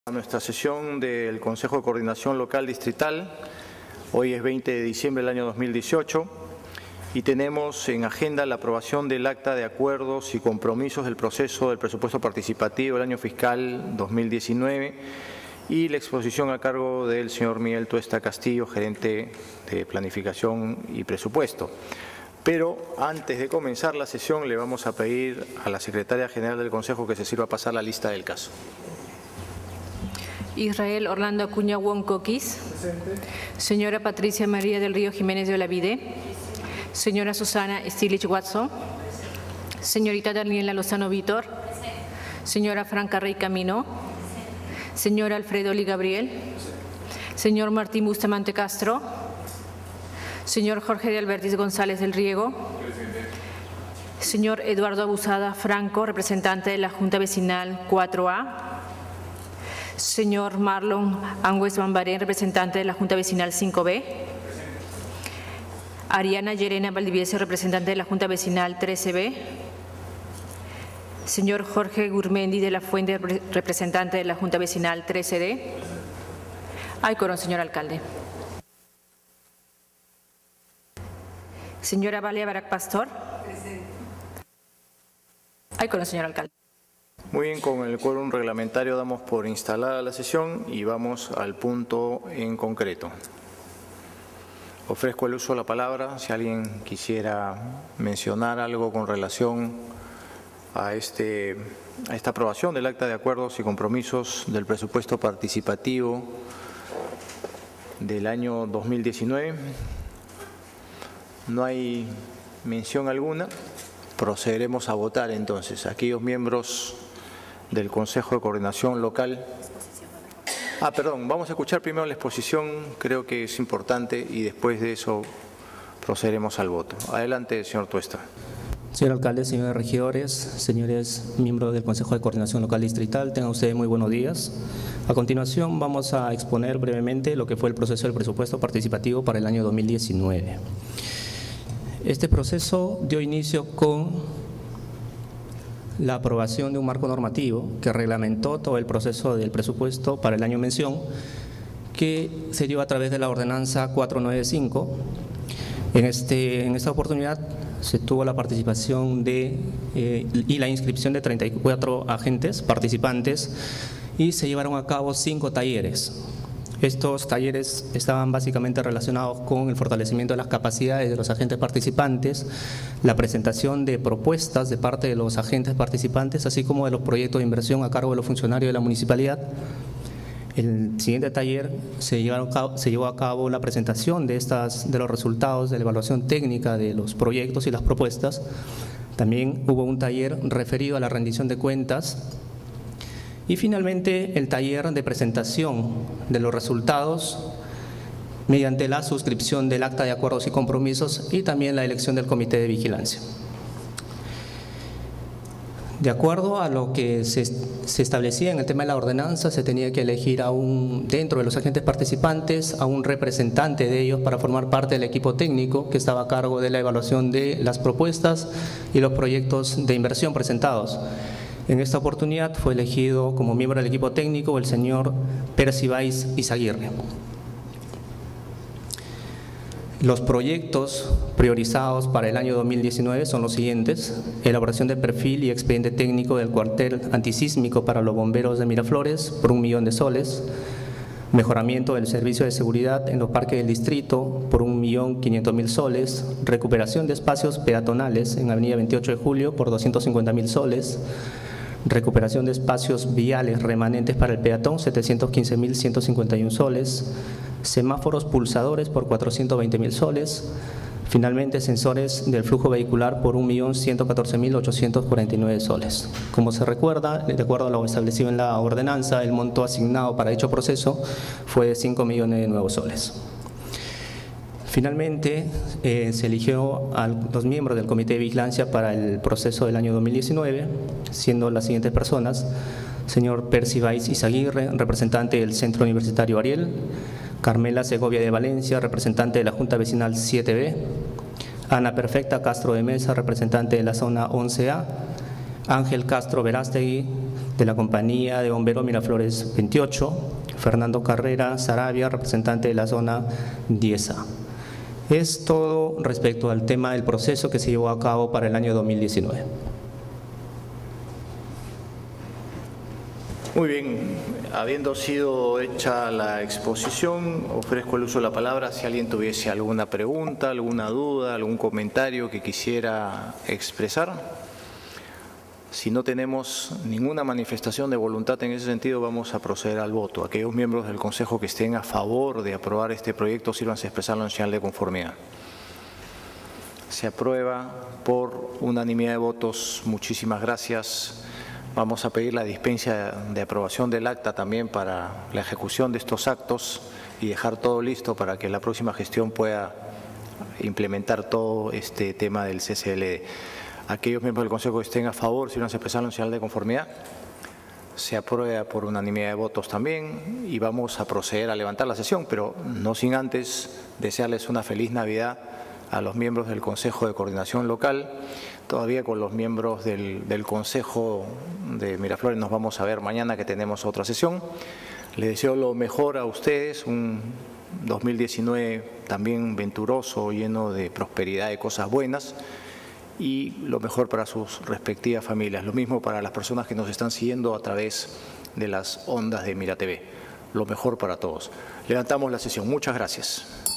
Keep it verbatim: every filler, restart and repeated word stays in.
A nuestra sesión del Consejo de Coordinación Local Distrital. Hoy es veinte de diciembre del año dos mil dieciocho y tenemos en agenda la aprobación del acta de acuerdos y compromisos del proceso del presupuesto participativo del año fiscal dos mil diecinueve y la exposición a cargo del señor Miguel Tuesta Castillo, gerente de Planificación y Presupuesto. Pero antes de comenzar la sesión le vamos a pedir a la secretaria general del Consejo que se sirva a pasar la lista del caso. Israel Orlando Acuña Woncoquis. Señora Patricia María del Río Jiménez de Olavide. Señora Susana Stilich Watson. Señorita Daniela Lozano Vítor. Señora Franca Rey Camino. Señor Alfredo Lee Gabriel. Señor Martín Bustamante Castro. Señor Jorge de Albertis González del Riego. Señor Eduardo Abusada Franco, representante de la Junta Vecinal cuatro A. Señor Marlon Angües Bambarén, representante de la Junta Vecinal cinco B. Ariana Llerena Valdivieso, representante de la Junta Vecinal trece B. Señor Jorge Gurmendi de la Fuente, representante de la Junta Vecinal trece D. Hay quórum, señor alcalde. Señora Valia Barak Pastor. Presente. Hay quórum, señor alcalde. Muy bien, con el quórum reglamentario damos por instalada la sesión y vamos al punto en concreto. Ofrezco el uso de la palabra si alguien quisiera mencionar algo con relación a, este, a esta aprobación del acta de acuerdos y compromisos del presupuesto participativo del año dos mil diecinueve. No hay mención alguna. Procederemos a votar entonces. Aquellos miembros del Consejo de Coordinación Local. Ah, perdón, vamos a escuchar primero la exposición, creo que es importante, y después de eso procederemos al voto. Adelante, señor Tuesta. Señor alcalde, señores regidores, señores miembros del Consejo de Coordinación Local Distrital, tengan ustedes muy buenos días. A continuación vamos a exponer brevemente lo que fue el proceso del presupuesto participativo para el año dos mil diecinueve. Este proceso dio inicio con la aprobación de un marco normativo que reglamentó todo el proceso del presupuesto para el año en mención, que se dio a través de la ordenanza cuatrocientos noventa y cinco. En, este, en esta oportunidad se tuvo la participación de eh, y la inscripción de treinta y cuatro agentes participantes y se llevaron a cabo cinco talleres. Estos talleres estaban básicamente relacionados con el fortalecimiento de las capacidades de los agentes participantes, la presentación de propuestas de parte de los agentes participantes, así como de los proyectos de inversión a cargo de los funcionarios de la municipalidad. El siguiente taller se llevó a cabo, se llevó a cabo la presentación de, estas, de los resultados de la evaluación técnica de los proyectos y las propuestas. También hubo un taller referido a la rendición de cuentas. Y finalmente el taller de presentación de los resultados mediante la suscripción del acta de acuerdos y compromisos y también la elección del comité de vigilancia. De acuerdo a lo que se, se establecía en el tema de la ordenanza, se tenía que elegir a un, dentro de los agentes participantes a un representante de ellos para formar parte del equipo técnico que estaba a cargo de la evaluación de las propuestas y los proyectos de inversión presentados. En esta oportunidad fue elegido como miembro del equipo técnico el señor Percibáis Izaguirre. Los proyectos priorizados para el año dos mil diecinueve son los siguientes: elaboración de perfil y expediente técnico del cuartel antisísmico para los bomberos de Miraflores por un millón de soles, mejoramiento del servicio de seguridad en los parques del distrito por un millón quinientos mil soles, recuperación de espacios peatonales en avenida veintiocho de julio por doscientos cincuenta mil soles, recuperación de espacios viales remanentes para el peatón, setecientos quince mil ciento cincuenta y uno soles, semáforos pulsadores por cuatrocientos veinte mil soles, finalmente sensores del flujo vehicular por un millón ciento catorce mil ochocientos cuarenta y nueve soles. Como se recuerda, de acuerdo a lo establecido en la ordenanza, el monto asignado para dicho proceso fue de cinco millones de nuevos soles. Finalmente, eh, se eligió a los miembros del Comité de Vigilancia para el proceso del año dos mil diecinueve, siendo las siguientes personas: señor Percibáis Izaguirre, representante del Centro Universitario Ariel; Carmela Segovia de Valencia, representante de la Junta Vecinal siete B; Ana Perfecta Castro de Mesa, representante de la Zona once A; Ángel Castro Verástegui, de la Compañía de Bomberos Miraflores veintiocho, Fernando Carrera Sarabia, representante de la zona diez A. Es todo respecto al tema del proceso que se llevó a cabo para el año dos mil diecinueve. Muy bien, habiendo sido hecha la exposición, ofrezco el uso de la palabra si alguien tuviese alguna pregunta, alguna duda, algún comentario que quisiera expresar. Si no tenemos ninguna manifestación de voluntad en ese sentido, vamos a proceder al voto. Aquellos miembros del Consejo que estén a favor de aprobar este proyecto, sírvanse a expresarlo en señal de conformidad. Se aprueba por unanimidad de votos. Muchísimas gracias. Vamos a pedir la dispensa de aprobación del acta también para la ejecución de estos actos y dejar todo listo para que la próxima gestión pueda implementar todo este tema del C C L D. Aquellos miembros del Consejo que estén a favor, si no se expresaron en señal de conformidad, se aprueba por unanimidad de votos también y vamos a proceder a levantar la sesión, pero no sin antes desearles una feliz Navidad a los miembros del Consejo de Coordinación Local. Todavía con los miembros del, del Consejo de Miraflores nos vamos a ver mañana que tenemos otra sesión. Les deseo lo mejor a ustedes, un dos mil diecinueve también venturoso, lleno de prosperidad y cosas buenas, y lo mejor para sus respectivas familias. Lo mismo para las personas que nos están siguiendo a través de las ondas de Mira T V. Lo mejor para todos. Levantamos la sesión. Muchas gracias.